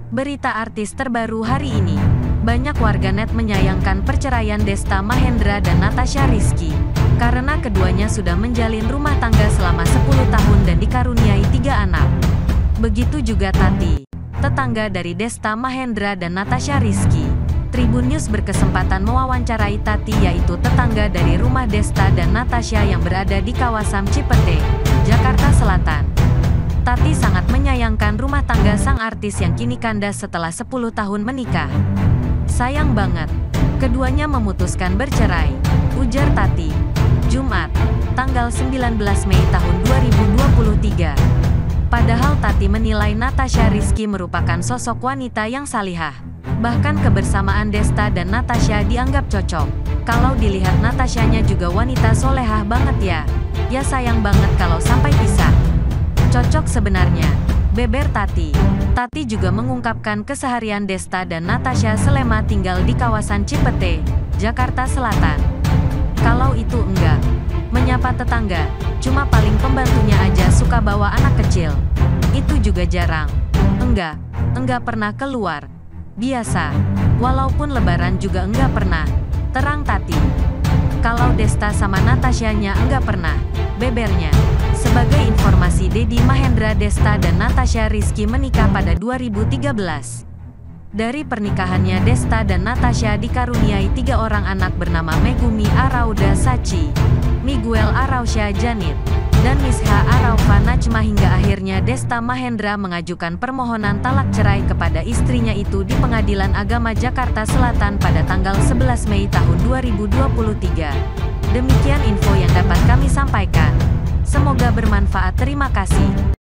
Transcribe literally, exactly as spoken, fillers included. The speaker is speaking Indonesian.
Berita artis terbaru hari ini. Banyak warganet menyayangkan perceraian Desta Mahendra dan Natasha Rizky, karena keduanya sudah menjalin rumah tangga selama sepuluh tahun dan dikaruniai tiga anak. Begitu juga Tati, tetangga dari Desta Mahendra dan Natasha Rizky. Tribun News berkesempatan mewawancarai Tati, yaitu tetangga dari rumah Desta dan Natasha yang berada di kawasan Cipete, Jakarta Selatan. Tati sangat menyayangkan rumah tangga sang artis yang kini kandas setelah sepuluh tahun menikah. Sayang banget, keduanya memutuskan bercerai, ujar Tati. Jumat, tanggal sembilan belas Mei tahun dua ribu dua puluh tiga. Padahal Tati menilai Natasha Rizky merupakan sosok wanita yang salihah. Bahkan kebersamaan Desta dan Natasha dianggap cocok. Kalau dilihat Natashanya juga wanita solehah banget ya. Ya sayang banget kalau sampai pisah. Cocok sebenarnya, beber Tati. Tati juga mengungkapkan keseharian Desta dan Natasha selama tinggal di kawasan Cipete, Jakarta Selatan. Kalau itu enggak, menyapa tetangga, cuma paling pembantunya aja suka bawa anak kecil. Itu juga jarang. Enggak, enggak pernah keluar. Biasa, walaupun lebaran juga enggak pernah, terang Tati. Kalau Desta sama Natashanya enggak pernah, bebernya. Sebagai informasi, Dedi Mahendra, Desta dan Natasha Rizky menikah pada dua ribu tiga belas. Dari pernikahannya, Desta dan Natasha dikaruniai tiga orang anak bernama Megumi Arauda Sachi, Miguel Arausha Janit, dan Misha Araufa Najma, hingga akhirnya Desta Mahendra mengajukan permohonan talak cerai kepada istrinya itu di Pengadilan Agama Jakarta Selatan pada tanggal sebelas Mei tahun dua ribu dua puluh tiga. Demikian info yang dapat kami sampaikan. Semoga bermanfaat. Terima kasih.